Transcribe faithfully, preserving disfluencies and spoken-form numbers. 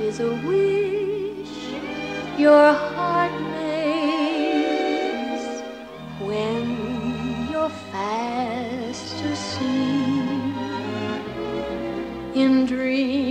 is a wish your heart makes when you're fast asleep in dreams.